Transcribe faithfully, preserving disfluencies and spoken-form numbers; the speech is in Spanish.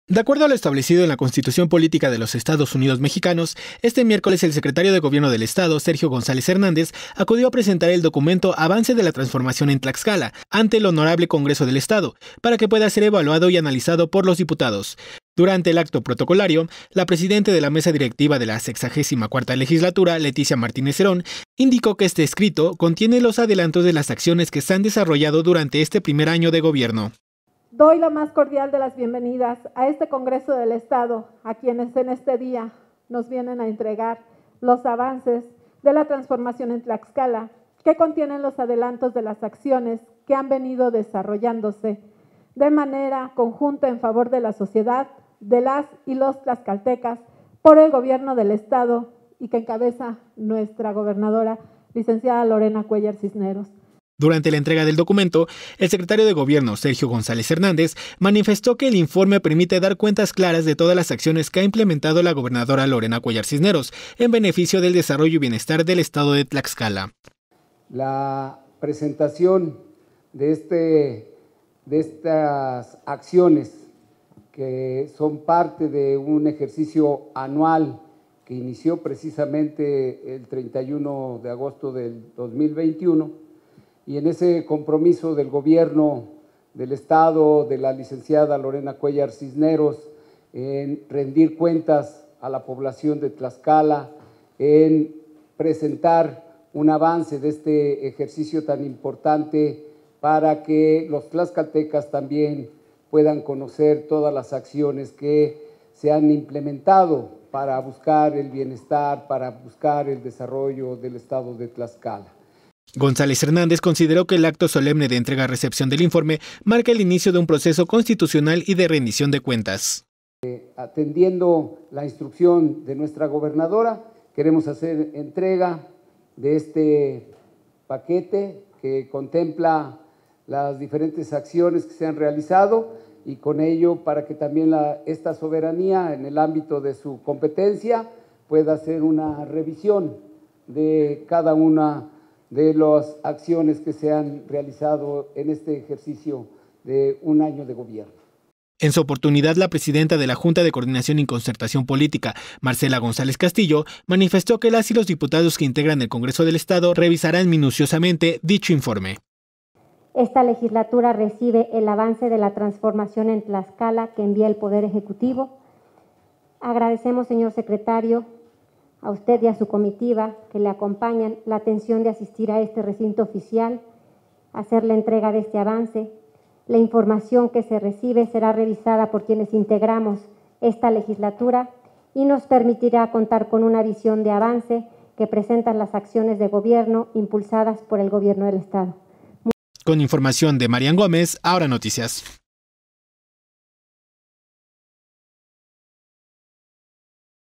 De acuerdo a lo establecido en la Constitución Política de los Estados Unidos Mexicanos, este miércoles el secretario de Gobierno del Estado, Sergio González Hernández, acudió a presentar el documento Avance de la Transformación en Tlaxcala ante el Honorable Congreso del Estado, para que pueda ser evaluado y analizado por los diputados. Durante el acto protocolario, la presidenta de la mesa directiva de la sexagésima cuarta legislatura, Leticia Martínez Herón, indicó que este escrito contiene los adelantos de las acciones que se han desarrollado durante este primer año de gobierno. Doy la más cordial de las bienvenidas a este Congreso del Estado, a quienes en este día nos vienen a entregar los avances de la transformación en Tlaxcala, que contienen los adelantos de las acciones que han venido desarrollándose de manera conjunta en favor de la sociedad, de las y los tlaxcaltecas, por el Gobierno del Estado y que encabeza nuestra gobernadora, licenciada Lorena Cuéllar Cisneros. Durante la entrega del documento, el secretario de Gobierno, Sergio González Hernández, manifestó que el informe permite dar cuentas claras de todas las acciones que ha implementado la gobernadora Lorena Cuéllar Cisneros en beneficio del desarrollo y bienestar del estado de Tlaxcala. La presentación de, este, de estas acciones que son parte de un ejercicio anual que inició precisamente el treinta y uno de agosto del dos mil veintiuno, y en ese compromiso del gobierno del Estado, de la licenciada Lorena Cuéllar Cisneros, en rendir cuentas a la población de Tlaxcala, en presentar un avance de este ejercicio tan importante para que los tlaxcaltecas también puedan conocer todas las acciones que se han implementado para buscar el bienestar, para buscar el desarrollo del Estado de Tlaxcala. González Hernández consideró que el acto solemne de entrega-recepción del informe marca el inicio de un proceso constitucional y de rendición de cuentas. Eh, atendiendo la instrucción de nuestra gobernadora, queremos hacer entrega de este paquete que contempla las diferentes acciones que se han realizado y con ello para que también la, esta soberanía en el ámbito de su competencia pueda hacer una revisión de cada una de las acciones que se han realizado en este ejercicio de un año de gobierno. En su oportunidad, la presidenta de la Junta de Coordinación y Concertación Política, Marcela González Castillo, manifestó que las y los diputados que integran el Congreso del Estado revisarán minuciosamente dicho informe. Esta legislatura recibe el avance de la transformación en Tlaxcala que envía el Poder Ejecutivo. Agradecemos, señor secretario, a usted y a su comitiva que le acompañan la atención de asistir a este recinto oficial, hacer la entrega de este avance. La información que se recibe será revisada por quienes integramos esta legislatura y nos permitirá contar con una visión de avance que presentan las acciones de gobierno impulsadas por el Gobierno del Estado. Con información de Marian Gómez, Ahora Noticias.